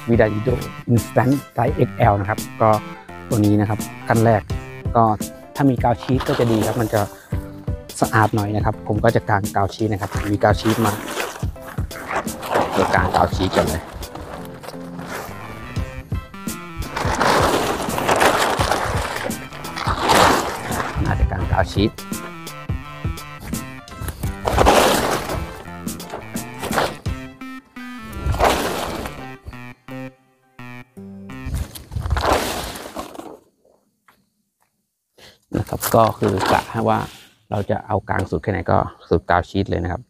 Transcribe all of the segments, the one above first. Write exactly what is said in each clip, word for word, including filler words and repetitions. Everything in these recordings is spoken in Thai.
วิดาดิโด Instant Size เอ็กซ์ แอล นะครับก็ตัวนี้นะครับขั้นแรกก็ถ้ามีกาวชีทก็จะดีครับมันจะสะอาดหน่อยนะครับผมก็จะกางกาวชีทนะครับมีกาวชีทมาตัวกางกาวชีทกันเลยน่าจะกางกาวชีทนะครับก็คือกะว่าเราจะเอากลางสุดแค่ไหนก็สุดกาวชีทเลยนะครับ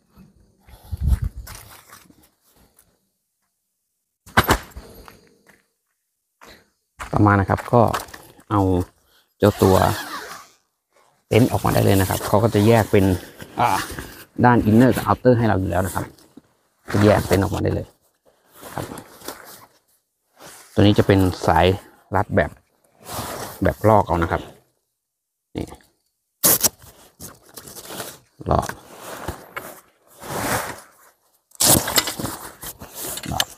ประมาณนะครับก็เอาเจ้าตัวเต็นท์ออกมาได้เลยนะครับเขาก็จะแยกเป็นด้านอินเนอร์กับเอาท์เตอร์ให้เราอยู่แล้วนะครับจะแยกเต็นท์ออกมาได้เลยครับตัวนี้จะเป็นสายรัดแบบแบบลอกเอานะครับนี่ลอกลอก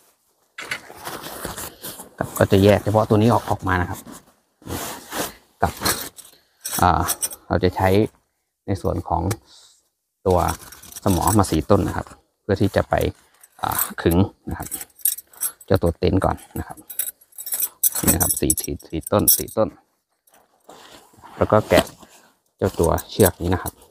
ก็จะแยกเฉพาะตัวนี้ออกออกมานะครับกับเราจะใช้ในส่วนของตัวสมอมาสี่ต้นนะครับเพื่อที่จะไปขึงนะครับเจ้าตัวเต็นท์ก่อนนะครับนี่นะครับสี่สี่สี่ต้นสี่ต้นแล้วก็แกะเจ้าตัวเชือกนี้นะครับ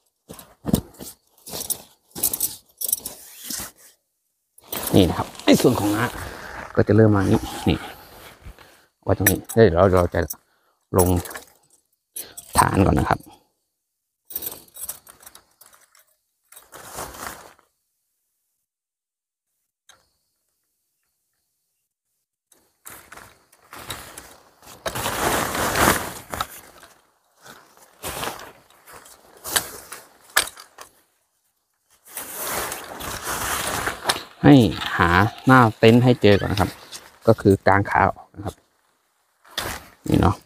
นี่นะครับในส่วนของน้าก็จะเริ่มมานี้นี่ไว้ตรงนี้เดี๋ยวเราเราจะลงฐานก่อนนะครับให้หาหน้าเต็นท์ให้เจอก่อนนะครับก็คือกางขาออกนะครับนี่เนาะ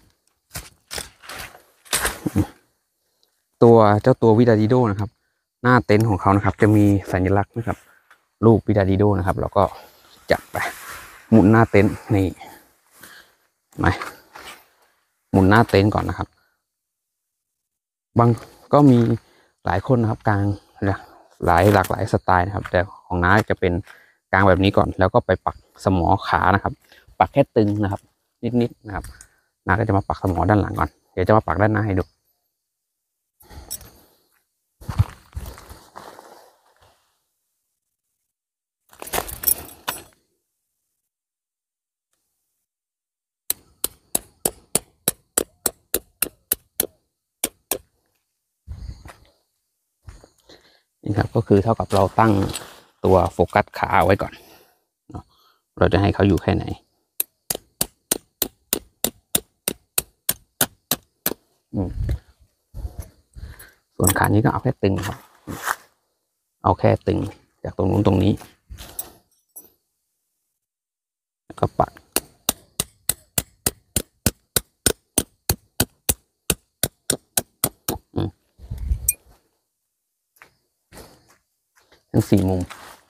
ตัวเจ้าตัววิดาดิโดนะครับหน้าเต็นท์ของเขานะครับจะมีสัญลักษณ์นะครับรูปวิดาดิโดนะครับแล้วก็จับไปหมุนหน้าเต็นท์นี่ไหมหมุนหน้าเต็นท์ก่อนนะครับบางก็มีหลายคนนะครับกางหลายหลากหลายสไตล์นะครับแต่ของน้าจะเป็นกางแบบนี้ก่อนแล้วก็ไปปักสมอขานะครับปักแค่ตึงนะครับนิดๆนะครับน้าก็จะมาปักสมอด้านหลังก่อนเดี๋ยวจะมาปักด้านหน้าให้ดูนี่ครับก็คือเท่ากับเราตั้งตัวโฟกัสขาไว้ก่อนเนาะเราจะให้เขาอยู่แค่ไหนส่วนขานี้ก็เอาแค่ตึงครับเอาแค่ตึงจากตรงนู้นตรงนี้แล้วก็ปักทั้งสี่มุม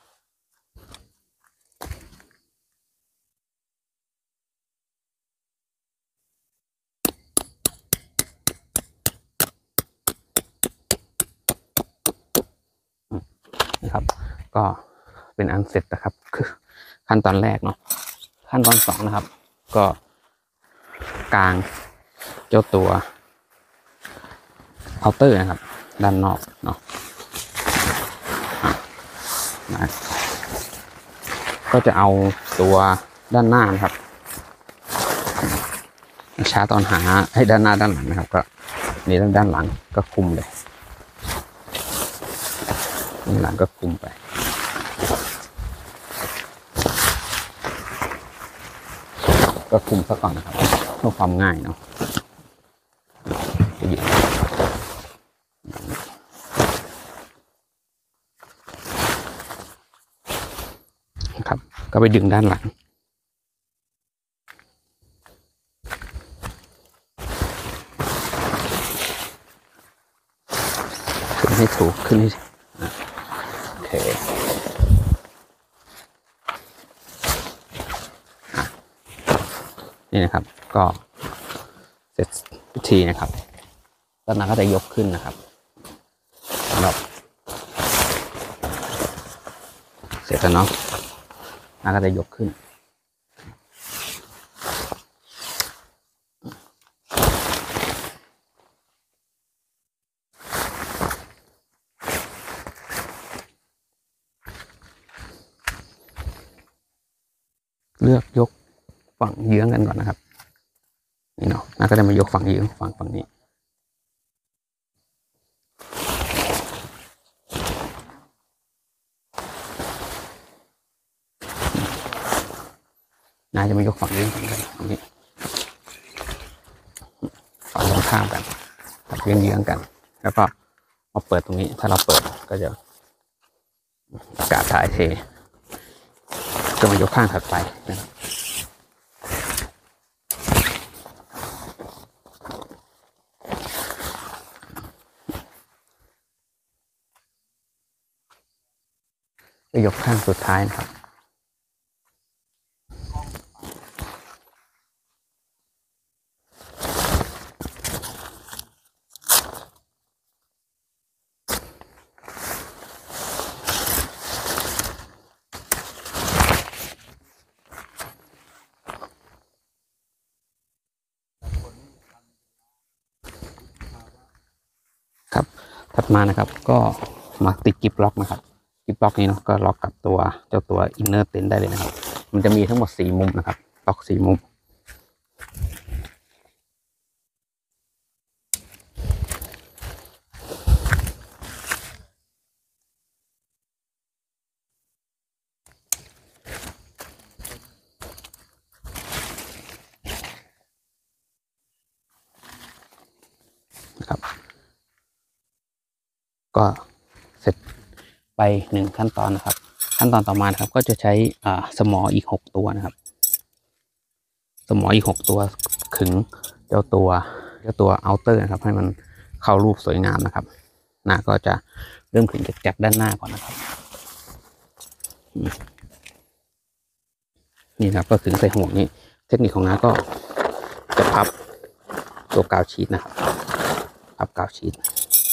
นะครับก็เป็นอันเสร็จนะครับคือขั้นตอนแรกเนาะขั้นตอนสองนะครับก็กางเจ้าตัวเอาท์เตอร์นะครับด้านนอกเนาะนะก็จะเอาตัวด้านหน้านะครับช้าตอนหาให้ด้านหน้าด้านหลังนะครับก็นี่ด้านด้านหลังก็คุมเลยด้านหลังก็คุมไปก็คุมซะก่อนนะครับเพื่อความง่ายเนาะครับก็ไปดึงด้านหลังขึ้นให้ถูกขึ้นให้โอเคนี่นะครับก็เสร็จพิธีนะครับแล้วนางก็จะยกขึ้นนะครับสำหรับเสร็จแล้วเนาะนางก็จะยกขึ้นเลือกยกฝั่งเยื้องกันก่อนนะครับนี่เนาะนางก็จะมายกฝั่งเยื้องฝั่งฝั่งนี้นางจะมายกฝั่งเยื้องฝั่งนี้ฝั่งนี้ฝั่งตรงข้ามกันเยื้องเยื้องกันแล้วก็มาเปิดตรงนี้ถ้าเราเปิดก็จะอากาศถ่ายเทก็มายกข้างถัดไปนะครับก็ยกข้างสุดท้ายนะครับครับถัดมานะครับก็มาติดกิบล็อกนะครับกิบล็อกนี้เนาะก็ล็อกกับตัวเจ้าตัวอินเนอร์เต็นได้เลยนะครับมันจะมีทั้งหมดสี่มุมนะครับล็อกสี่มุมนะครับก็เสร็จไปหนึ่งขั้นตอนนะครับขั้นตอนต่อมานะครับก็จะใช้อ่าสมออีกหกตัวนะครับสมออีกหกตัวขึงเจ้าตัวเจ้าตัวเอาเตอร์นะครับให้มันเข้ารูปสวยงามนะครับหน้าก็จะเริ่มขึงจากด้านหน้าก่อนนะครับนี่ครับก็ขึงใส่ห่วงนี้เทคนิคของน้าก็จะพับตัวกาวชีทนะครับพับกาวชีท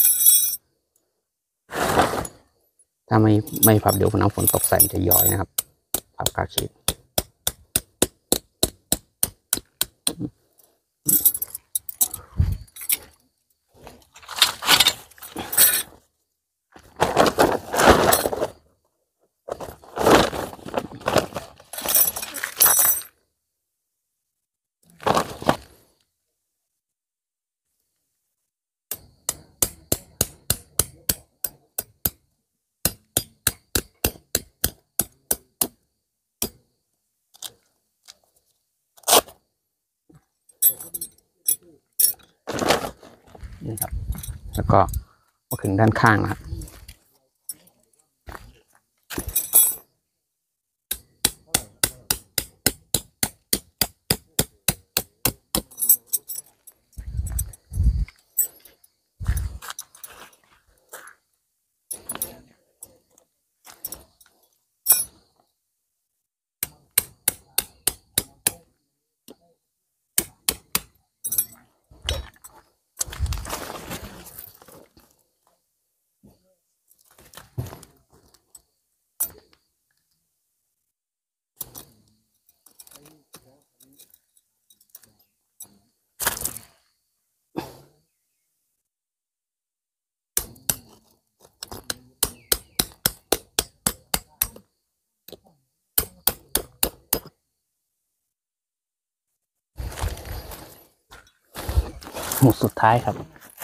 ถ้าไม่ไม่พับเดี๋ยวน้ำฝนตกใส่มันจะย้อยนะครับพับกาวชีทนี่ครับแล้วก็มาถึงด้านข้างนะครับหมุดสุดท้ายครับ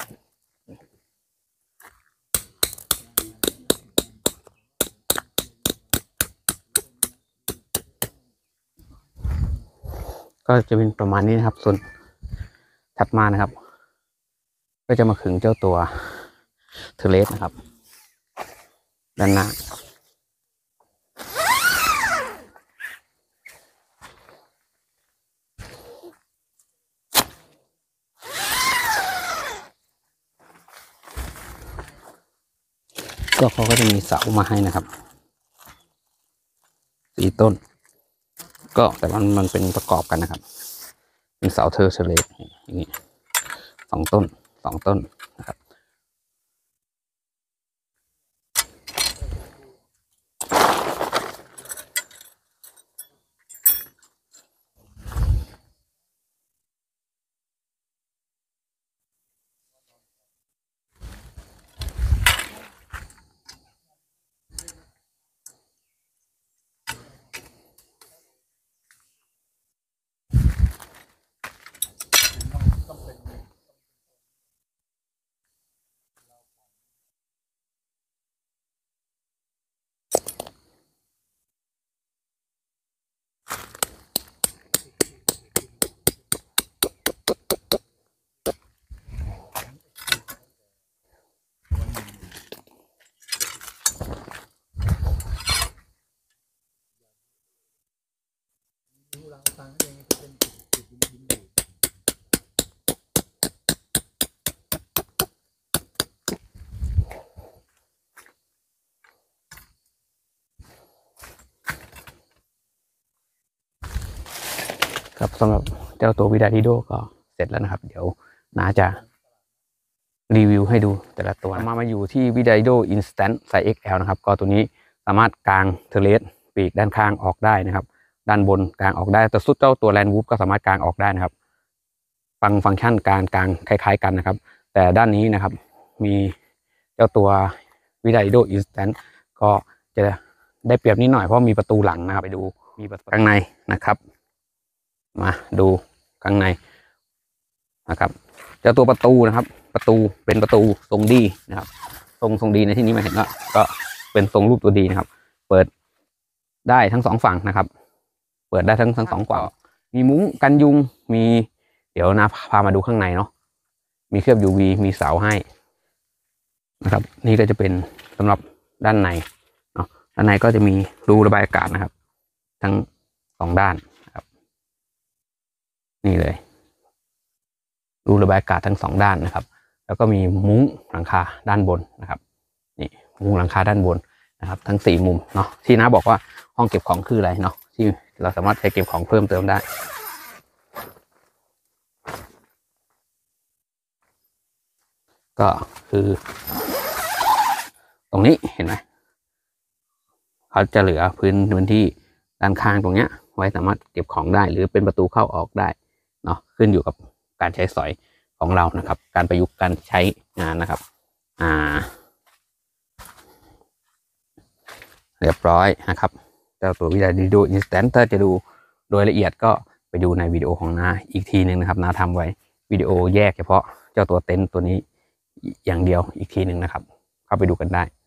ก็จะเป็นประมาณนี้นะครับส่วนถัดมานะครับก็จะมาขึงเจ้าตัวเทเลสนะครับด้านหน้าก็เขาก็จะมีเสามาให้นะครับสี่ต้นก็แต่มันมันเป็นประกอบกันนะครับเป็นเสาเทอร์เซเลตอย่างนี้สองต้นสองต้นนะครับครับสำหรับเจ้าตัววิดาดิโดก็เสร็จแล้วนะครับเดี๋ยวน้าจะรีวิวให้ดูแต่ละตัวมามาอยู่ที่วิดาดิโดอินสแตนต์ไซส์ เอ็กซ์ แอล นะครับก็ตัวนี้สามารถกางเทเลสปีกด้านข้างออกได้นะครับด้านบนกางออกได้แต่สุดเจ้าตัวแลนวูฟก็สามารถกางออกได้นะครับฟังฟังก์ชันการกางคล้ายๆกันนะครับแต่ด้านนี้นะครับมีเจ้าตัววิดาดิโดอินสแตนต์ก็จะได้เปรียบนิดหน่อยเพราะมีประตูหลังนะครับไปดูมีประตูข้างในนะครับมาดูข้างในนะครับเจ้าตัวประตูนะครับประตูเป็นประตูทรงดีนะครับทรงทรงดีในที่นี้มาเห็นแล้วก็เป็นทรงรูปตัวดีนะครับเปิดได้ทั้งสองฝั่งนะครับเปิดได้ทั้งทั้งสองฝั่งมีมุ้งกันยุงมีเดี๋ยวนะพามาดูข้างในเนาะมีเคลือบ ยู วี มีเสาให้นะครับนี่ก็จะเป็นสำหรับด้านในเนาะด้านในก็จะมีรูระบายอากาศนะครับทั้งสองด้านนะครับนี่เลยรูระบายอากาศทั้งสองด้านนะครับแล้วก็มีมุ้งหลังคาด้านบนนะครับนี่มุ้งหลังคาด้านบนนะครับทั้งสี่มุมเนาะที่น้าบอกว่าห้องเก็บของคืออะไรเนาะที่เราสามารถใช้เก็บของเพิ่มเติมได้ก็คือตรงนี้เห็นไหมเขาจะเหลือพื้นพื้นที่ด้านข้างตรงเนี้ยไว้สามารถเก็บของได้หรือเป็นประตูเข้าออกได้เนาะขึ้นอยู่กับการใช้สอยของเรานะครับการประยุกต์การใช้งานนะครับอ่าเรียบร้อยนะครับเจ้าตัววิดาดิโดอินสแตนต์ถ้าจะดูโดยละเอียดก็ไปดูในวิดีโอของน้าอีกทีหนึ่งนะครับน้าทำไว้วิดีโอแยกเฉพาะเจ้าตัวเต็นท์ตัวนี้อย่างเดียวอีกทีหนึ่งนะครับเข้าไปดูกันได้